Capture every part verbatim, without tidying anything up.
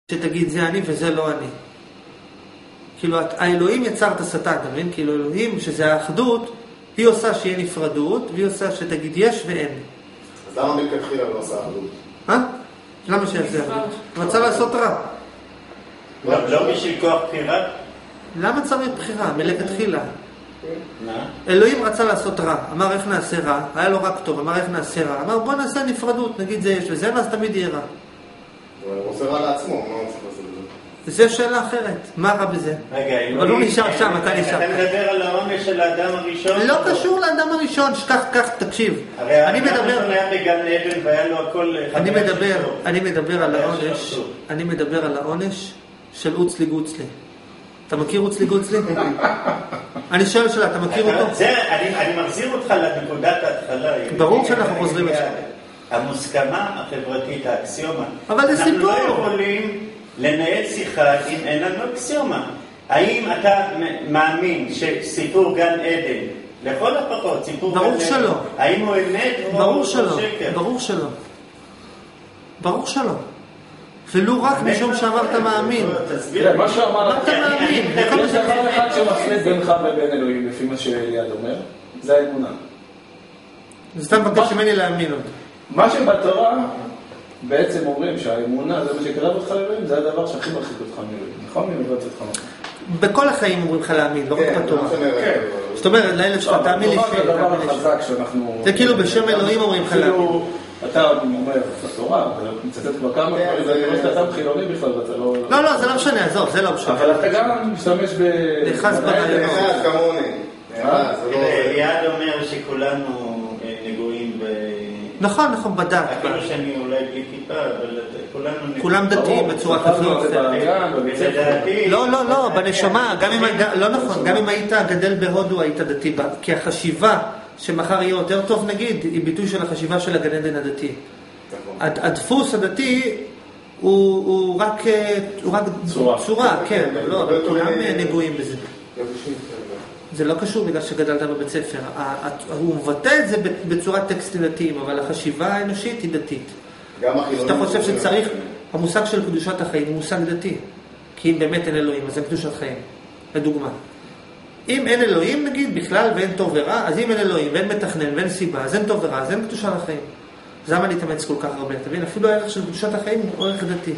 שתגיד זה אני וזה לא אני. כאילו האלוהים יצר את השטן, אתה מבין? כאילו אלוהים שזה האחדות, היא עושה שיהיה נפרדות, והיא עושה שתגיד יש ואין. אז למה מלכתחילה לא עושה אחדות? אה? למה שיעשה אחדות? רצה לעשות רע. לא בשביל כוח בחירה? למה צריך בחירה? מלכתחילה. אלוהים רצה לעשות רע, אמר איך נעשה רע, היה לו רק טוב, אמר איך נעשה רע, אמר בוא נעשה נפרדות, נגיד זה יש וזה, ואז תמיד יהיה רע. הוא עושה רע לעצמו, מה הוא צריך לעשות את זה? זה שאלה אחרת, מה רע בזה? רגע, אבל הוא נשאר שם, אתה נשאר. אתה מדבר על העונש של האדם הראשון? לא קשור לאדם הראשון, שכך, כך, תקשיב. אני מדבר... הרי האדם היה בגן עדן והיה לו הכל... אני מדבר, אני מדבר על העונש, אני מדבר על העונש של אוצלי גוצלי. אתה מכיר אוצלי גוצלי? אני שואל שאלה, אתה מכיר אותו? אני מחזיר אותך לנקודת ההתחלה. ברור שאנחנו חוזרים לשם. המוסכמה החברתית, האקסיומה. אבל זה סיפור. אנחנו לא יכולים לנהל שיחה אם אין לנו אקסיומה. האם אתה מאמין שסיפור גן עדן, לכל הפחות סיפור גן עדן, ברור שלא. האם הוא אמת או שקר? ברור שלא. ברור שלא. ולו רק משום שאמרת מאמין. תראה, מה שאמרת... אתה מאמין. יש דבר אחד שמפריד בינך ובין אלוהים, לפי מה שאליעד אומר, זה האמונה. אז אתה מבקש ממני להאמין עוד. מה שבתורה בעצם אומרים שהאמונה, זה מה שקרב אותך לאלוהים, זה הדבר שהכי מרחיק אותך מאלוהים. נכון? מי מבצע אותך נכון? בכל החיים אומרים לך להאמין, לא רק בתורה. זאת אומרת, לילד שלך, תאמין לי זה הדבר החזק שאנחנו... זה כאילו בשם אלוהים אומרים לך להאמין. אתה אומר, בתורה, אתה מצטט כבר כמה, זה נראה שאתה אדם חילוני בכלל, ואתה לא... לא, לא, זה לא משנה, עזוב, זה לא משנה. אבל אתה גם משתמש ב... נחס ברעיונות. נאחז כמוני. אליעד אומר שכולנו נגועים ב... נכון, נכון, בדת. אפילו שאני אולי בלי כיפה, אבל כולנו... כולם דתיים בצורה כזאת. לא, לא, לא, בנשמה, לא נכון, גם אם היית גדל בהודו היית דתי בה, כי החשיבה שמחר יהיה יותר טוב נגיד, היא ביטוי של החשיבה של הגן עדן הדתי. הדפוס הדתי הוא רק צורה, כן, לא, אבל כולם נגועים בזה. זה לא קשור בגלל שגדלת בבית ספר. הוא מבטא את זה בצורת טקסטים דתיים, אבל החשיבה האנושית היא דתית. אתה חושב שצריך, המושג של קדושת החיים הוא מושג דתי. כי אם באמת אין אלוהים, אז זה קדושת חיים. לדוגמה. אם אין אלוהים, נגיד, בכלל, ואין טוב ורע, אז אם אין אלוהים, ואין מתכנן, ואין סיבה, אז אין טוב ורע, אז אין קדושת החיים. אז למה להתאמץ כל כך הרבה? תבין, אפילו הערך של קדושת החיים הוא ערך דתי.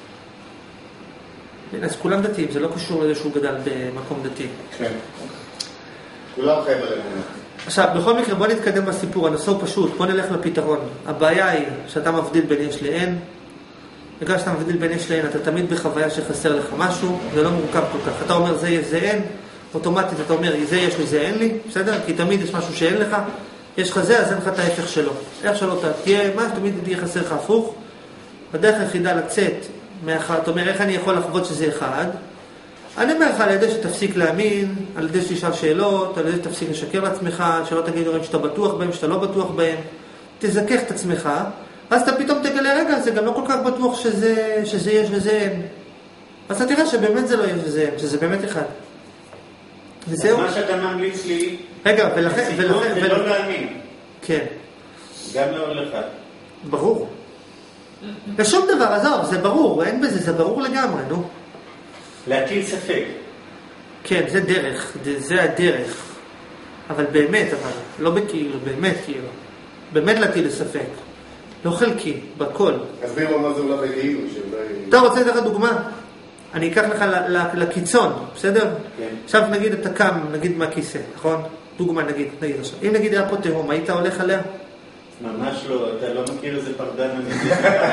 אז כולם דתיים, זה לא קשור לזה שהוא גדל במקום דתי. כן. כולם חיים על אמונה. עכשיו, בכל מקרה, בוא נתקדם בסיפור, הנושא הוא פשוט, בוא נלך לפתרון. הבעיה היא שאתה מבדיל בין יש לאין, בגלל שאתה מבדיל בין יש לאין, אתה תמיד בחוויה שחסר לך משהו, זה לא מורכב כל כך. אתה אומר זה יש זה אין, אוטומטית אתה אומר זה יש לי זה אין לי, בסדר? כי תמיד יש משהו שאין לך, יש לך זה, אז אין לך את ההפך שלו. איך שלא תהיה, מה שתמיד תהיה חסר לך הפוך. בדרך היחידה לצאת מאחד, אתה אומר איך אני יכול לחוות שזה אחד, אני אומר לך על ידי שתפסיק להאמין, על ידי שתשאל שאלות, על ידי שתפסיק לשקר לעצמך, שלא תגיד דברים שאתה בטוח בהם, שאתה לא בטוח בהם, תזכך את עצמך, אז אתה פתאום תגלה רגע, זה גם לא כל כך בטוח שזה, שזה יש וזה אין. אז אתה תראה שבאמת זה לא יש וזה אין, שזה באמת אחד. וזהו. מה שאתה ממליץ לי, רגע, ולכן, ולכן, ולא להאמין. כן. גם לא לך. ברור. ושום דבר, עזוב, זה ברור, אין בזה, זה ברור לגמרי, נו. להטיל ספק. כן, זה דרך, זה הדרך. אבל באמת, אבל לא בכאילו, באמת כאילו. באמת להטיל ספק. לא חלקי, בכל. תסבירו מה זה אולי בכאילו, שאולי... אתה רוצה לתת לך דוגמה? אני אקח לך לקיצון, בסדר? כן. עכשיו נגיד אתה קם, נגיד מהכיסא, נכון? דוגמה נגיד, נגיד עכשיו. אם נגיד היה פה תהום, היית הולך עליה? ממש לא, אתה לא מכיר איזה פרדן אני...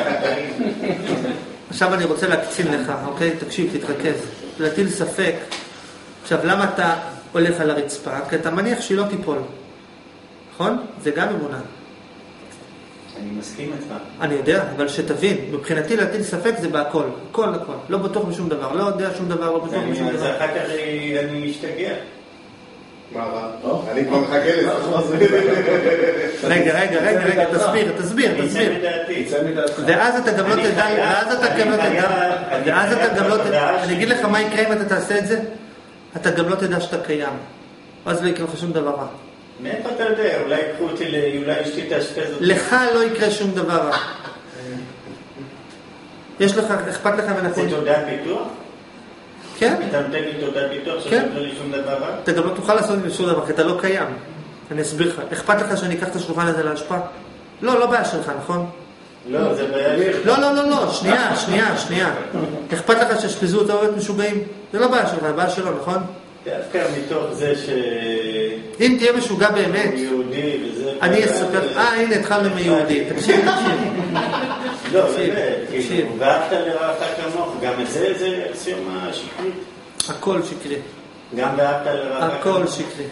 עכשיו אני רוצה להקצין לך, אוקיי? תקשיב, תתרכז. להטיל ספק. עכשיו, למה אתה הולך על הרצפה? כי אתה מניח שהיא לא תיפול. נכון? זה גם אמונה. אני מסכים איתך. אני יודע, אבל שתבין, מבחינתי להטיל ספק זה בהכל. הכל, הכל. לא בטוח בשום דבר. לא יודע שום דבר, לא בטוח בשום דבר. אז אחר כך אני משתגע. מה רע? אני כבר מחכה לזה. רגע, רגע, רגע, רגע, תסביר, תסביר, תסביר. ואז אתה גם לא תדע, ואז אתה גם לא תדע, ואז אתה גם לא תדע, אני אגיד לך מה יקרה אם אתה תעשה את זה, אתה גם לא תדע שאתה קיים. אז לא יקרה לך שום דבר רע. מאיפה אתה יודע? אולי יקחו אותי, אולי אשתי תאשפז אותי. לך לא יקרה שום דבר רע. יש לך, אכפת לך ונכון. זה תעודת ביטוח? כן. אתה נותן לי תעודת ביטוח כן. שאתה לא לי שום דבר רע? אתה גם לא תוכל לעשות עם שום דבר, כי אתה לא קיים. אני אסביר לך. אכפת לך שאני אקח את השולחן הזה להשפעה? לא, לא בעיה שלך, נכון? לא, זה בעיה שלך. לא, לא, לא, לא, שנייה, שנייה, שנייה. אכפת לך שהשפיזו אותה בבית משוגעים? זה לא בעיה שלך, זה בעיה שלו, נכון? דווקא מתוך זה ש... אם תהיה משוגע באמת, הוא יהודי וזה... אני אספר... אה, הנה, התחלנו מיהודי. תקשיב, תקשיב. לא, תקשיב, באמת, תקשיב. כאילו, ואהבת לרעך כמוך, גם את זה, זה אקסיומה שקרית. הכל שקרי. גם ואהבת לרעך כמוך. הכל שקרי.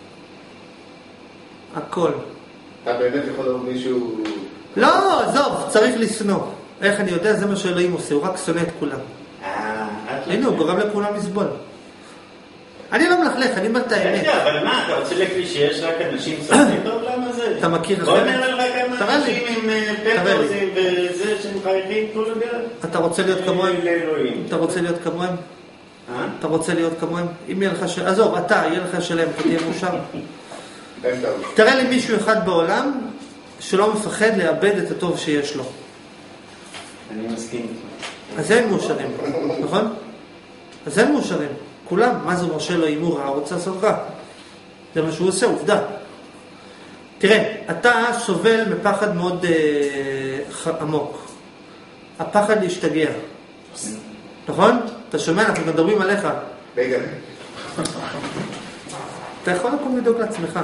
הכל. אתה באמת יכול לראות מישהו... לא, עזוב, צריך לשנוא. איך אני יודע? זה מה שאלוהים עושה, הוא רק שונא את כולם. אה, את... הנה, הוא גורם לכולם לסבול. אני לא מלכלך, אני אומר את האמת. רגע, אבל מה, אתה רוצה להגיד שיש רק אנשים סובלים בעולם הזה? אתה מכיר בוא אחרת? נראה לך כמה תראה לי. אנשים עם אה, תראה לי. פטרוזים וזה שמחייכים כל הדרך. אתה רוצה להיות כמוהם? לאלוהים. אתה רוצה להיות כמוהם? אה? אתה רוצה להיות כמוהם? אם יהיה לך ש... עזוב, אתה, יהיה לך שלם, אתה תהיה מאושר. אין טעות. תראה לי מישהו אחד בעולם שלא מפחד לאבד את הטוב שיש לו. אני מסכים. אז אין מאושרים, נכון? אז אין מאושרים. כולם, מה זה מרשה לו הימור רע, רוצה לעשות רע. זה מה שהוא עושה, עובדה. תראה, אתה סובל מפחד מאוד אה, ח... עמוק. הפחד להשתגע. נכון? אתה שומע, אנחנו מדברים עליך. בגלל. אתה יכול לקום לדאוג לעצמך.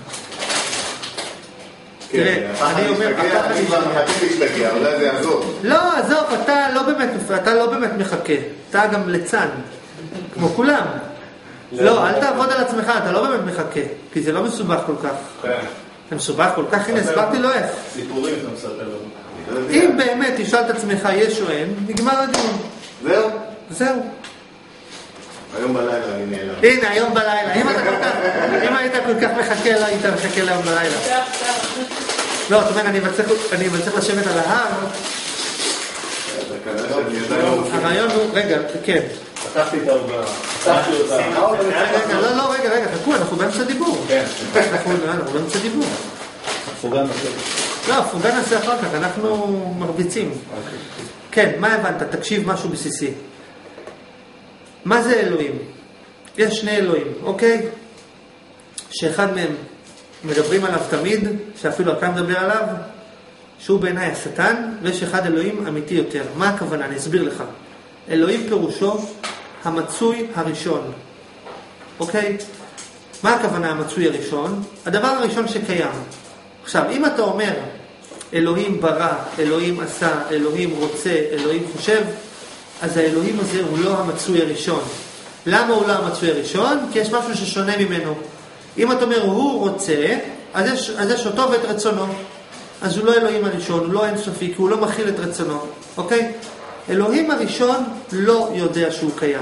כן, תראה, הפחד אני אומר, להשתגע, הפחד אני כבר להשתגע. מחכה להשתגע, אולי זה יעזור. לא, עזוב, אתה לא באמת, אתה לא באמת מחכה. אתה גם ליצן, כמו כולם. לא, אל תעבוד על עצמך, אתה לא באמת מחכה, כי זה לא מסובך כל כך. כן. זה מסובך כל כך, הנה, הסברתי לו איך. סיפורים אתה מספר לנו. אם באמת תשאל את עצמך יש או אין, נגמר הדיון. זהו? זהו. היום בלילה אני נעלם. הנה, היום בלילה. אם אתה כל כך, אם היית כל כך מחכה, לא היית מחכה ליום בלילה. לא, זאת אומרת, אני מצליח לשבת על ההר. זה כנראה שאני יודע... הרעיון הוא, רגע, כן. פתחתי את העוגה. פתחתי אותה. רגע, לא, לא, רגע, רגע, חכו, אנחנו באמצע דיבור. כן. אנחנו אנחנו באמצע דיבור. הפוגה נוספת. לא, הפוגה נעשה אחר כך, אנחנו מרביצים. כן, מה הבנת? תקשיב משהו בסיסי. מה זה אלוהים? יש שני אלוהים, אוקיי? שאחד מהם מדברים עליו תמיד, שאפילו אתה מדבר עליו, שהוא בעיניי השטן, ויש אחד אלוהים אמיתי יותר. מה הכוונה? אני אסביר לך. אלוהים פירושו המצוי הראשון. אוקיי? מה הכוונה המצוי הראשון? הדבר הראשון שקיים. עכשיו, אם אתה אומר אלוהים ברא, אלוהים עשה, אלוהים רוצה, אלוהים חושב, אז האלוהים הזה הוא לא המצוי הראשון. למה הוא לא המצוי הראשון? כי יש משהו ששונה ממנו. אם אתה אומר הוא רוצה, אז יש, אז יש אותו ואת רצונו. אז הוא לא אלוהים הראשון, הוא לא אינסופי, כי הוא לא מכיל את רצונו. אוקיי? אלוהים הראשון לא יודע שהוא קיים.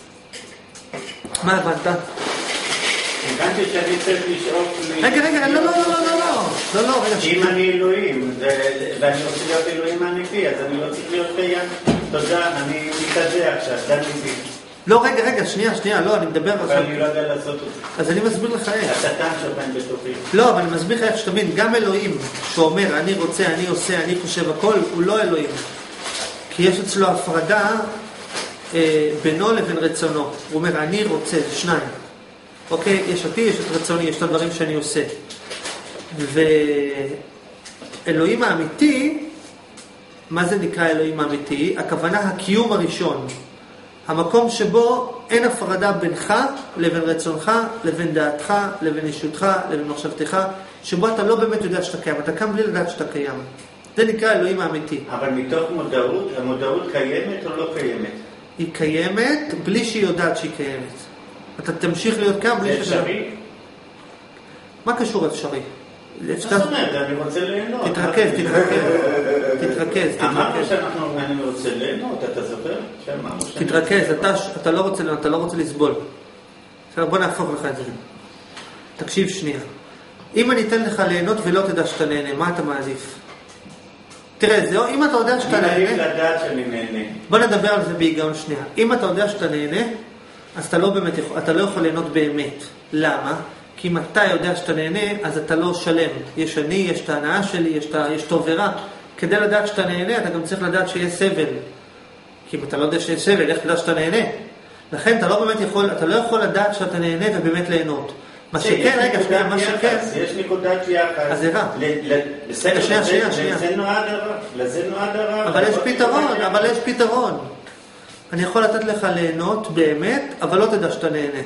מה הבנת? הבנתי שאני צריך לשאוף... רגע, רגע, לא, לא, לא, לא, לא, לא, לא, רגע. אם אני אלוהים, ואני רוצה להיות אלוהים האמיתי, אז אני לא צריך להיות קיים. תודה, אני מתעדה עכשיו, דן ליבי. לא, רגע, רגע, שנייה, שנייה, לא, אני מדבר עכשיו. ואני לא יודע לעשות את זה. אז אני מסביר לך איך. השטן שוכן בתוכי. לא, אבל אני מסביר לך איך שתבין, גם אלוהים שאומר, אני רוצה, אני עושה, אני חושב הכל, הוא לא אלוהים. כי יש אצלו הפרדה אה, בינו לבין רצונו. הוא אומר, אני רוצה, זה שניים. אוקיי, יש אותי, יש את רצוני, יש את הדברים שאני עושה. ואלוהים האמיתי, מה זה נקרא אלוהים האמיתי? הכוונה הקיום הראשון. המקום שבו אין הפרדה בינך לבין רצונך, לבין דעתך, לבין אישותך, לבין מחשבתך, שבו אתה לא באמת יודע שאתה קיים, אתה קם בלי לדעת שאתה קיים. זה נקרא אלוהים האמיתי. אבל מתוך מודעות, המודעות קיימת או לא קיימת? היא קיימת בלי שהיא יודעת שהיא קיימת. אתה תמשיך להיות קם בלי זה שאתה... אפשרי? מה קשור אפשרי? מה זאת אומרת? אני רוצה ליהנות. תתרכז, תתרכז, תתרכז, אמרנו תתרכז. שאנחנו, אני רוצה ליהנות, אתה זוכר? שאמרנו שאני- תתרכז, אתה, אתה לא רוצה, אתה לא רוצה לסבול. בסדר, בוא נהפוך לך את זה. תקשיב שנייה. אם אני אתן לך ליהנות ולא תדע שאתה נהנה, מה אתה מעדיף? תראה, זה, אם אתה יודע שאתה אני מעדיף נהנה, לדעת שאני נהנה. בוא נדבר על זה בהיגיון שנייה. אם אתה יודע שאתה נהנה, אז אתה לא באמת יכול, אתה לא יכול ליהנות באמת. למה? כי אם אתה יודע שאתה נהנה, אז אתה לא שלם. יש אני, יש את ההנאה שלי, יש, יש טוב ורע. כדי לדעת שאתה נהנה, אתה גם צריך לדעת שיש סבל. כי אם אתה לא יודע שיש סבל, איך תדע שאתה נהנה? לכן אתה לא באמת יכול, אתה לא יכול לדעת שאתה נהנה ובאמת ליהנות. מה שכן, רגע, שנייה, מה שכן... יש נקודת יחס. אז זה רע. בסדר, שנייה, שנייה, שנייה. לזה נועד הרע. לזה נועד הרע. אבל יש פתרון, אבל יש פתרון. אני יכול לתת לך ליהנות באמת, אבל לא תדע שאתה נהנה.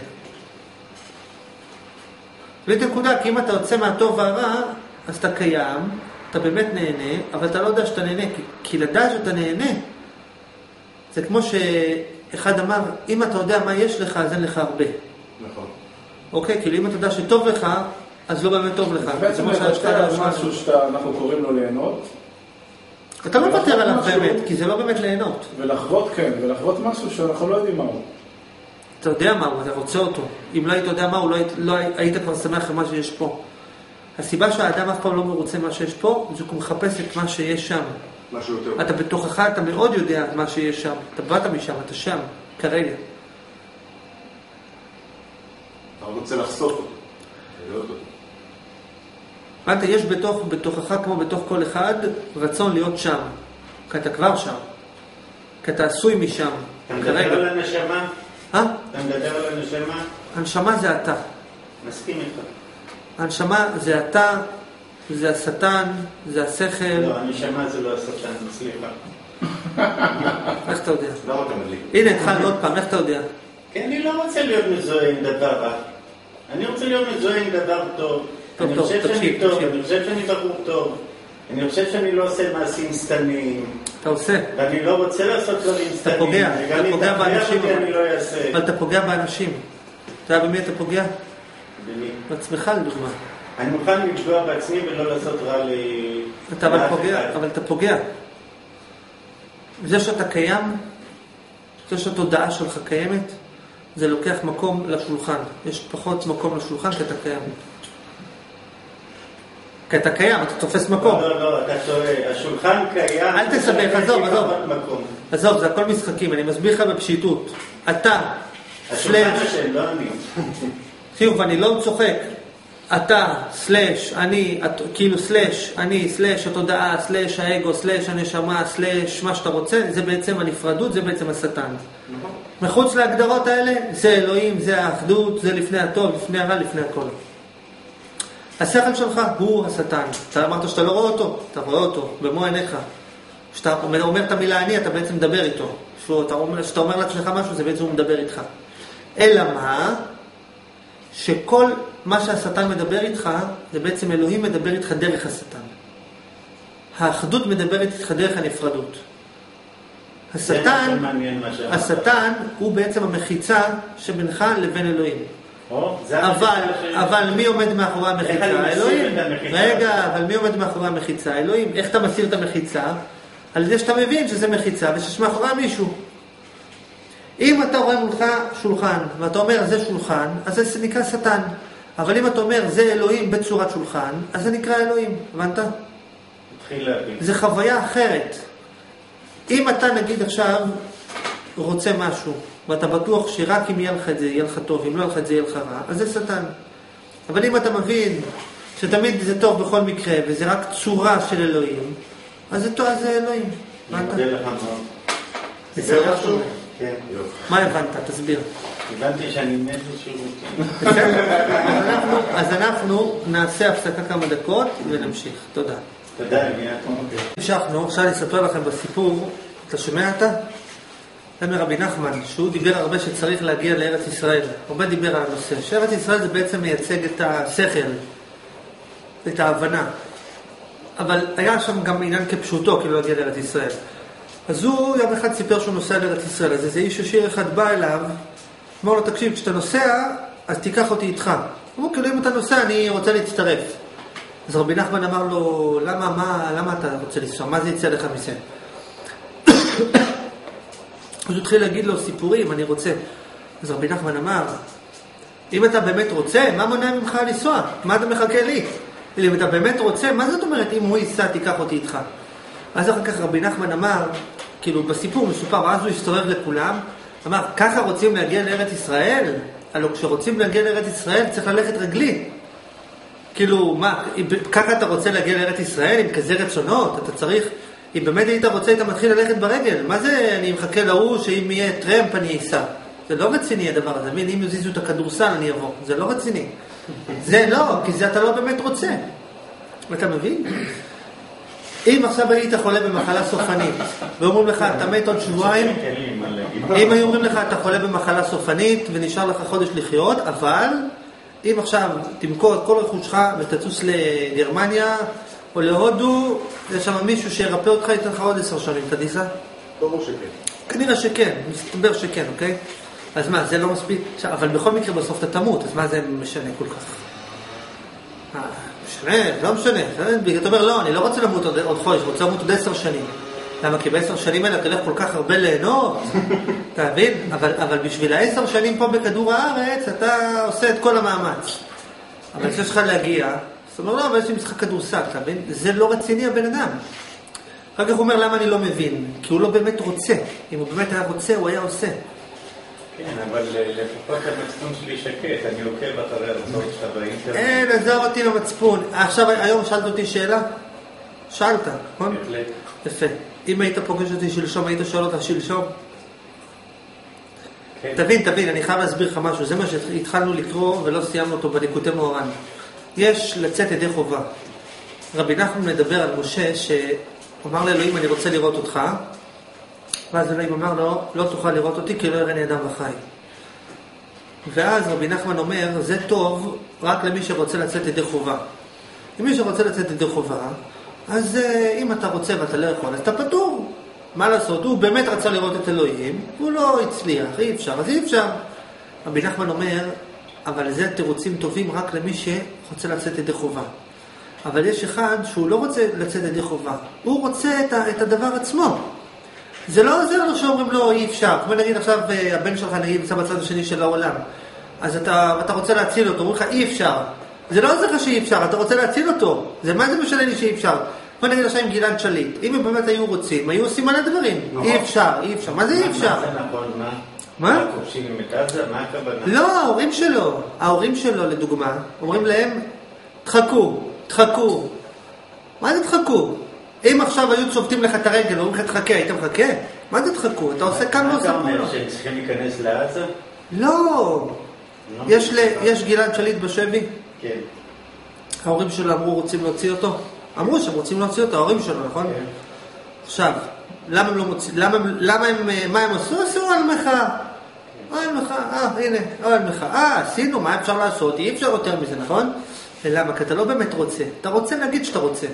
בלי נקודה, כי אם אתה יוצא מהטוב והרע, אז אתה קיים, אתה באמת נהנה, אבל אתה לא יודע שאתה נהנה, כי, כי לדעת שאתה נהנה, זה כמו שאחד אמר, אם אתה יודע מה יש לך, אז אין לך הרבה. נכון. אוקיי, כאילו אם אתה יודע שטוב לך, אז לא באמת טוב לך. בעצם אתה משהו שאנחנו קוראים לו ליהנות. אתה לא מוותר עליו באמת, כי זה לא באמת ליהנות. ולחוות, כן, ולחוות משהו שאנחנו לא יודעים מהו. אתה יודע מהו, אתה רוצה אותו. אם לא היית יודע מהו, לא, לא היית כבר שמח על מה שיש פה. הסיבה שהאדם אף פעם לא מרוצה מה שיש פה, זה כי הוא מחפש את מה שיש שם. משהו יותר. אתה בתוכך, אתה מאוד יודע מה שיש שם. אתה באת משם, אתה שם, כרגע. אתה רוצה לחשוף אותו. לא אותו. הבנת, יש בתוך, בתוכך כמו בתוך כל אחד רצון להיות שם. כי אתה כבר שם. כי אתה עשוי משם. אתה מדבר על הנשמה? אה? אתה מדבר על הנשמה? הנשמה זה אתה. מסכים איתך. הנשמה זה אתה, זה השטן, זה השכל. לא, הנשמה זה לא השטן, סליחה. איך אתה יודע? למה אתה מדליק? הנה, התחלנו עוד פעם, איך אתה יודע? כי אני לא רוצה להיות מזוהה עם דבר רע. אני רוצה להיות מזוהה עם דבר טוב. טוב, אני טוב, חושב שאני תקשיב, טוב, תקשיב. אני חושב שאני בחור טוב. אני חושב שאני לא עושה מעשים סתמים. אתה עושה. ואני לא רוצה לעשות דברים סתמים. פוגע, וגם אתה אם פוגע תכריח באנשים. אותי, אני לא אעשה. אבל אתה פוגע באנשים. אתה יודע במי אתה פוגע? במי? בעצמך לדוגמה. אני מוכן לפגוע בעצמי ולא לעשות רע ל... אתה אבל לאף פוגע, אחד. אבל אתה פוגע. זה שאתה קיים, זה שהתודעה שלך קיימת, זה לוקח מקום לשולחן. יש פחות מקום לשולחן כי אתה קיים. כי אתה קיים, אתה תופס מקום. לא, לא, לא, אתה טועה. השולחן קיים. אל תסבך, עזוב, יש לי עזוב. פחות מקום. עזוב, זה הכל משחקים, אני מסביר לך בפשיטות. אתה, השולחן סלש, השם, לא אני. חיוב, אני לא צוחק. אתה, סלש, אני, את, כאילו סלש, אני, סלש, התודעה, סלש, האגו, סלש, הנשמה, סלש, מה שאתה רוצה, זה בעצם הנפרדות, זה בעצם השטן. מחוץ להגדרות האלה, זה אלוהים, זה האחדות, זה לפני הטוב, לפני הרע, לפני הכל. השכל שלך הוא השטן. אתה אמרת שאתה לא רואה אותו, אתה רואה אותו, במו עיניך. כשאתה אומר את המילה אני, אתה בעצם מדבר איתו. כשאתה אומר, כשאתה אומר לעצמך משהו, זה בעצם הוא מדבר איתך. אלא מה? שכל מה שהשטן מדבר איתך, זה בעצם אלוהים מדבר איתך דרך השטן. האחדות מדברת איתך דרך הנפרדות. השטן, השטן הוא בעצם המחיצה שבינך לבין אלוהים. אבל, אבל מי עומד מאחורי המחיצה? אלוהים. רגע, אבל מי עומד מאחורי המחיצה? אלוהים. איך אתה מסיר את המחיצה? על זה שאתה מבין שזה מחיצה ושיש מאחורי מישהו. אם אתה רואה מולך שולחן, ואתה אומר זה שולחן, אז זה נקרא שטן. אבל אם אתה אומר זה אלוהים בצורת שולחן, אז זה נקרא אלוהים. הבנת? זה חוויה אחרת. אם אתה נגיד עכשיו רוצה משהו, ואתה בטוח שרק אם יהיה לך את זה, יהיה לך טוב, אם לא יהיה לך את זה, יהיה לך רע, אז זה שטן. אבל אם אתה מבין שתמיד זה טוב בכל מקרה, וזה רק צורה של אלוהים, אז זה טוב, זה אלוהים. אני מודה לך מאוד. זה משהו? כן. מה הבנת? תסביר. הבנתי שאני מת לשירותים. אז אנחנו נעשה הפסקה כמה דקות ונמשיך. תודה. תודה, אליהו. המשכנו, עכשיו אני אספר לכם בסיפור, אתה שומע אתה? זה מרבי נחמן, שהוא דיבר הרבה שצריך להגיע לארץ ישראל. הרבה דיבר על הנושא. שארץ ישראל זה בעצם מייצג את השכל, את ההבנה. אבל היה שם גם עניין כפשוטו, כאילו להגיע לארץ ישראל. אז הוא יום אחד סיפר שהוא נוסע לארץ ישראל. אז איזה איש עשיר אחד בא אליו, אמר לו, תקשיב, כשאתה נוסע, אז תיקח אותי איתך. הוא כאילו, אם אתה נוסע, אני רוצה להצטרף. אז רבי נחמן אמר לו, למה, מה, למה אתה רוצה לנסוע? מה זה יצא לך מזה? אז הוא התחיל להגיד לו סיפורים, אני רוצה. אז רבי נחמן אמר, אם אתה באמת רוצה, מה מונע ממך לנסוע? מה אתה מחכה לי? אם אתה באמת רוצה, מה זאת אומרת אם הוא ייסע, תיקח אותי איתך? אז אחר כך רבי נחמן אמר, כאילו בסיפור מסופר, ואז הוא הסתובב לכולם, אמר, ככה רוצים להגיע לארץ ישראל? הלוא כשרוצים להגיע לארץ ישראל צריך ללכת רגלי. כאילו, מה, ככה אתה רוצה להגיע לארץ ישראל עם כזה רצונות? אתה צריך אם באמת היית רוצה, היית מתחיל ללכת ברגל. מה זה, אני מחכה להוא שאם יהיה טרמפ אני אסע. זה לא רציני הדבר הזה. אם יזיזו את הכדורסל אני אבוא. זה לא רציני. זה לא, כי זה אתה לא באמת רוצה. אתה מבין? אם עכשיו היית חולה במחלה סופנית, ואומרים לך, אתה מת עוד שבועיים, אם היו אומרים לך, אתה חולה במחלה סופנית, ונשאר לך חודש לחיות, אבל אם עכשיו תמכור את כל רכושך ותצוס לגרמניה או להודו, יש שם מישהו שירפא אותך, ייתן לך עוד עשר שנים, אתה דיסה? ברור שכן. כנראה שכן, מסתבר שכן, אוקיי? אז מה, זה לא מספיק? אבל בכל מקרה בסוף אתה תמות, אז מה זה משנה כל כך? משנה, לא משנה. אתה אומר, לא, אני לא רוצה למות עוד, עוד חודש, רוצה למות עוד עשר שנים. למה? כי בעשר שנים האלה אתה הולך כל כך הרבה ליהנות, אתה מבין? אבל, אבל בשביל העשר שנים פה בכדור הארץ, אתה עושה את כל המאמץ. אבל יש לך להגיע, זאת אומרת, לא, אבל יש לי משחק כדורסל, אתה מבין? זה לא רציני הבן אדם. אחר כך הוא אומר, למה אני לא מבין? כי הוא לא באמת רוצה. אם הוא באמת היה רוצה, הוא היה עושה. כן, אבל לפחות המצפון שלי שקט, אני עוקב אחרי הרצאות שלך באינטרנט. אין, עזור אותי למצפון. עכשיו, היום שאלת אותי שאלה? שאלת, נכון? יפה. אם היית פוגש אותי שלשום, היית שואל אותה שלשום? תבין, תבין, אני חייב להסביר לך משהו. זה מה שהתחלנו לקרוא ולא סיימנו אותו בליקוטי מאורן. יש לצאת ידי חובה. רבי נחמן מדבר על משה שאומר לאלוהים, אני רוצה לראות אותך. ואז אלוהים אמר לו, לא תוכל לראות אותי כי לא יראני אדם וחי. ואז רבי נחמן אומר, זה טוב רק למי שרוצה לצאת ידי חובה. אם מי שרוצה לצאת ידי חובה, אז אם אתה רוצה ואתה לא יכול, אז אתה פטור. מה לעשות? הוא באמת רצה לראות את אלוהים, הוא לא הצליח, אי אפשר, אז אי אפשר. רבי נחמן אומר, אבל זה תירוצים טובים רק למי שרוצה לצאת ידי חובה. אבל יש אחד שהוא לא רוצה לצאת ידי חובה, הוא רוצה את, ה- את הדבר עצמו. זה לא עוזר לו שאומרים לו אי אפשר. כמו נגיד עכשיו הבן שלך נגיד נמצא בצד השני של העולם, אז אתה, אתה רוצה להציל אותו, אומרים לך אי אפשר. זה לא עוזר לך שאי אפשר, אתה רוצה להציל אותו. זה מה זה משנה לי שאי אפשר? כמו נגיד עכשיו עם גלעד שליט, אם הם באמת היו רוצים, היו עושים מלא דברים. אי אפשר, אי אפשר. מה זה אי אפשר? מה זה נכון? מה? מה? מה כובשים את עזה? מה הכוונה? לא, ההורים שלו, ההורים שלו לדוגמה, אומרים להם, תחכו, תחכו. מה זה תחכו? אם עכשיו היו צובטים לך את הרגל, אומרים לך תחכה, היית מחכה? מה זה תחכו? אתה עושה כאן לא עושה פה. מה אתה אומר, שהם צריכים להיכנס לעזה? לא. יש ל- יש גלעד שליט בשבי? כן. ההורים שלו אמרו רוצים להוציא אותו? אמרו שהם רוצים להוציא אותו, ההורים שלו, נכון? עכשיו, למה הם לא מוצאים, למה הם, למה הם, מה הם עשו? עשו על מחאה. אוהל מחאה, אה, הנה, אוהל מחאה. אה, עשינו, מה אפשר לעשות? אי אפשר יותר מזה, נכון? למה? כי אתה לא באמת רוצה. אתה רוצה להגיד שאתה רוצה.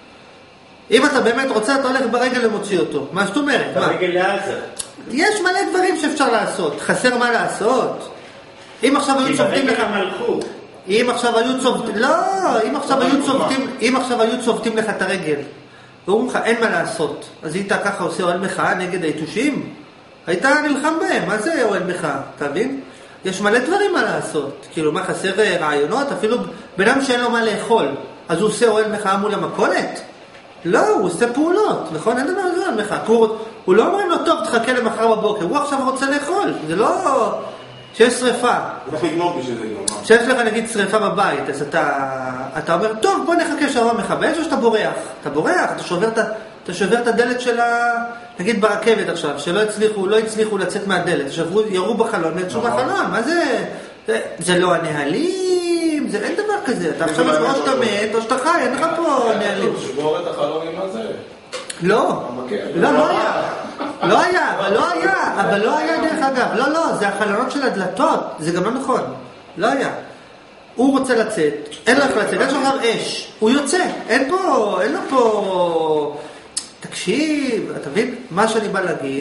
אם אתה באמת רוצה, אתה הולך ברגל ומוציא אותו. מה זאת אומרת? ברגל לעזה. יש מלא דברים שאפשר לעשות. חסר מה לעשות. אם עכשיו היו צובטים לך... אם עכשיו היו צובטים... לא, אם עכשיו היו צובטים... אם עכשיו היו צובטים לך את הרגל, ואומרים לך, אין מה לעשות. אז היית ככה עושה אוהל מחאה נגד היתושים? היית נלחם בהם. מה זה אוהל מחאה? אתה מבין? יש מלא דברים מה לעשות. כאילו, מה חסר רעיונות? אפילו בנם שאין לו מה לאכול. אז הוא עושה אוהל מחאה מול המכולת? לא, הוא עושה פעולות, נכון? אין דבר הזה על מחאה. הוא, הוא לא אומרים לו, טוב, תחכה למחר בבוקר. הוא עכשיו רוצה לאכול. זה לא... שיש שריפה. הוא צריך לגנוב בשביל זה גם. שיש לך נגיד שריפה בבית, אז אתה, אתה אומר, טוב, בוא נחכה שהרוע מכבש, או שאתה בורח? אתה בורח, אתה שובר, אתה שובר את הדלת של ה... נגיד ברכבת עכשיו, שלא הצליחו, לא הצליחו לצאת מהדלת. שברו, ירו בחלון, נצאו בחלון. מה זה? זה, זה לא הנהלים, זה אין דבר כזה. אתה עכשיו או שאתה מת, או שאתה חי, אין לך פה נהלים. שבור את החלום עם הזה. לא, לא, לא היה. לא היה, אבל לא היה, אבל לא היה דרך אגב. לא, לא, זה החלונות של הדלתות, זה גם לא נכון. לא היה. הוא רוצה לצאת, אין לו איך לצאת, יש עכשיו אש. הוא יוצא, אין פה, אין לו פה... תקשיב, אתה מבין? מה שאני בא להגיד,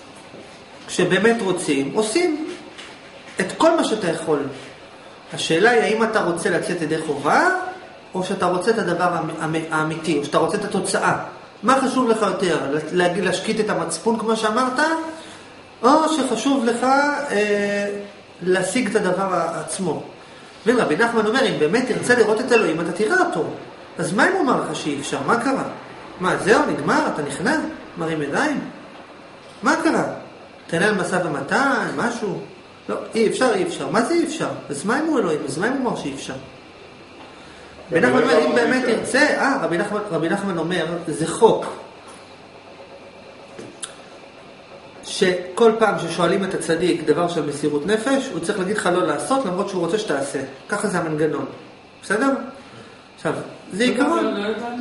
כשבאמת רוצים, עושים את כל מה שאתה יכול. השאלה היא, האם אתה רוצה לצאת ידי חובה, או שאתה רוצה את הדבר האמיתי, או שאתה רוצה את התוצאה. מה חשוב לך יותר? להשקיט את המצפון כמו שאמרת, או שחשוב לך אה, להשיג את הדבר עצמו? ורבי נחמן אומר, אם באמת תרצה לראות את אלוהים, אתה תראה אותו. אז מה אם הוא אמר לך שאי אפשר? מה קרה? מה, זהו, נגמר? אתה נכנע? מרים ידיים? מה קרה? תנהל מסע ומתן, משהו? לא, אי אפשר, אי אפשר. מה זה אי אפשר? אז מה אם הוא אלוהים? אז מה אם הוא אמר שאי אפשר? רבי נחמן אומר, אם באמת תרצה, אה, רבי נחמן, רבי נחמן אומר, זה חוק. שכל פעם ששואלים את הצדיק דבר של מסירות נפש, הוא צריך להגיד לך לא לעשות, למרות שהוא רוצה שתעשה. ככה זה המנגנון. בסדר? עכשיו, זה עיקרון.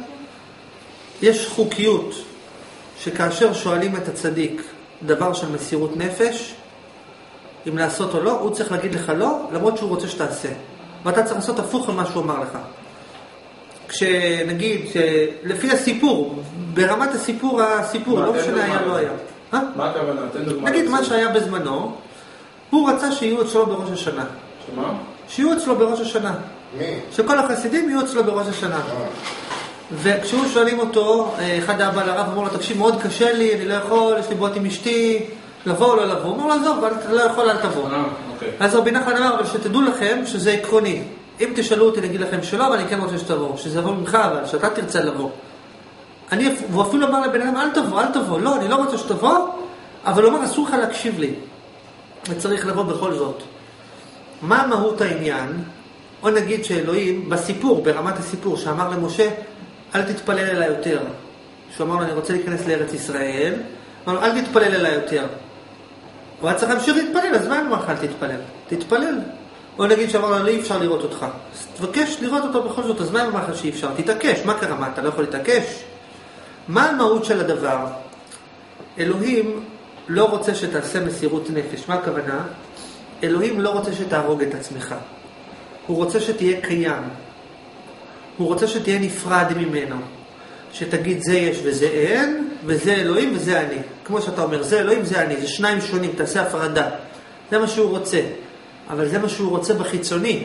יש חוקיות שכאשר שואלים את הצדיק דבר של מסירות נפש, אם לעשות או לא, הוא צריך להגיד לך לא, למרות שהוא רוצה שתעשה. ואתה צריך לעשות הפוך ממה שהוא אמר לך. כשנגיד, לפי הסיפור, ברמת הסיפור, הסיפור, לא משנה היה, לא היה. מה הכוונה? תן דוגמה. נגיד מה שהיה בזמנו, הוא רצה שיהיו אצלו בראש השנה. שמה? שיהיו אצלו בראש השנה. מי? שכל החסידים יהיו אצלו בראש השנה. וכשהוא שואלים אותו, אחד הבא לרב אמר לו, תקשיב, מאוד קשה לי, אני לא יכול, יש לי בעיות עם אשתי, לבוא או לא לבוא. הוא אומר לו, עזוב, אתה לא יכול, אל תבוא. אז רבי נחמן אמר, אבל שתדעו לכם שזה עקרוני. אם תשאלו אותי, נגיד לכם שלא, אבל אני כן רוצה שתבוא. שזה יבוא ממך, אבל שאתה תרצה לבוא. אני, והוא אפילו אמר לבן אדם, אל תבוא, אל תבוא. לא, אני לא רוצה שתבוא, אבל הוא אומר, אסור לך להקשיב לי. וצריך לבוא בכל זאת. מה מהות העניין? או נגיד שאלוהים, בסיפור, ברמת הסיפור, שאמר למשה, אל תתפלל אליי יותר. שהוא אמר לו, אני רוצה להיכנס לארץ ישראל. אמר לו, אל תתפלל אליי יותר. הוא היה צריך להמשיך להתפלל, אז מה אמר לך, אל תתפלל? תתפלל. או נגיד שאמר לו, לא אי אפשר לראות אותך. אז תבקש לראות אותו בכל זאת, אז מה אמר לך שאי אפשר? תתעקש, מה קרה? מה, אתה לא יכול להתעקש? מה המהות של הדבר? אלוהים לא רוצה שתעשה מסירות נפש. מה הכוונה? אלוהים לא רוצה שתהרוג את עצמך. הוא רוצה שתהיה קיים. הוא רוצה שתהיה נפרד ממנו. שתגיד זה יש וזה אין, וזה אלוהים וזה אני. כמו שאתה אומר, זה אלוהים, זה אני. זה שניים שונים, תעשה הפרדה. זה מה שהוא רוצה. אבל זה מה שהוא רוצה בחיצוני.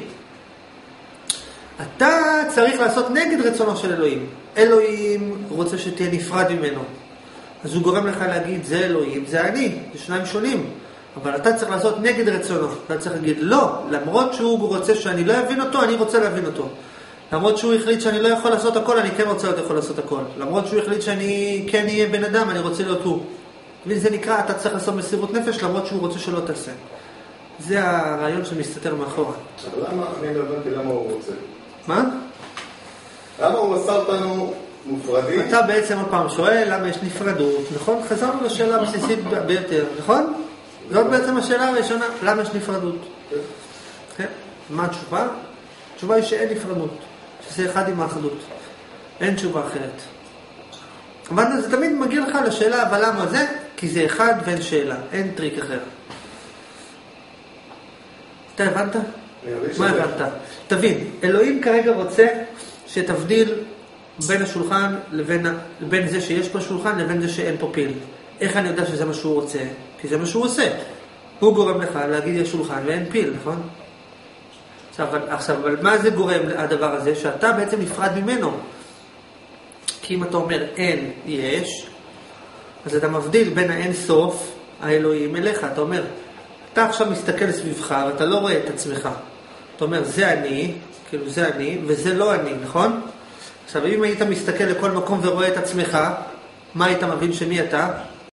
אתה צריך לעשות נגד רצונו של אלוהים. אלוהים רוצה שתהיה נפרד ממנו. אז הוא גורם לך להגיד, זה אלוהים, זה אני. זה שניים שונים. אבל אתה צריך לעשות נגד רצונו. אתה צריך להגיד, לא, למרות שהוא רוצה שאני לא אבין אותו, אני רוצה להבין אותו. למרות שהוא החליט שאני לא יכול לעשות הכל, אני כן רוצה להיות יכול לעשות הכל. למרות שהוא החליט שאני כן אהיה בן אדם, אני רוצה להיות הוא. וזה נקרא, אתה צריך לעשות מסירות נפש, למרות שהוא רוצה שלא תעשה. זה הרעיון שמסתתר מאחורה. אבל למה, אני לא הבנתי למה הוא רוצה. מה? למה הוא עשה אותנו מופרדים? אתה בעצם הפעם שואל למה יש נפרדות, נכון? חזרנו לשאלה הבסיסית ביותר, נכון? זאת בעצם השאלה הראשונה, למה יש נפרדות? כן? מה התשובה? התשובה היא שאין נפרדות, שזה אחד עם האחדות. אין תשובה אחרת. אבל זה תמיד מגיע לך לשאלה, אבל למה זה? כי זה אחד ואין שאלה, אין טריק אחר. אתה הבנת? מה הבנת? תבין, אלוהים כרגע רוצה שתבדיל בין השולחן לבין, בין זה שיש פה שולחן לבין זה שאין פה פיל. איך אני יודע שזה מה שהוא רוצה? כי זה מה שהוא עושה. הוא גורם לך להגיד יש שולחן ואין פיל, נכון? עכשיו, עכשיו, אבל מה זה גורם הדבר הזה? שאתה בעצם נפרד ממנו. כי אם אתה אומר אין, יש, אז אתה מבדיל בין האין סוף, האלוהים אליך. אתה אומר, אתה עכשיו מסתכל סביבך ואתה לא רואה את עצמך. אתה אומר, זה אני, כאילו זה אני, וזה לא אני, נכון? עכשיו, אם היית מסתכל לכל מקום ורואה את עצמך, מה היית מבין שמי אתה?